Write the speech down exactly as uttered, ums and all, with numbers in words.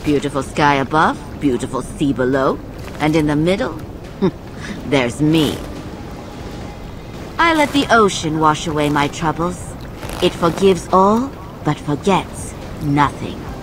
Beautiful sky above, beautiful sea below, and in the middle, there's me. I let the ocean wash away my troubles. It forgives all, but forgets nothing.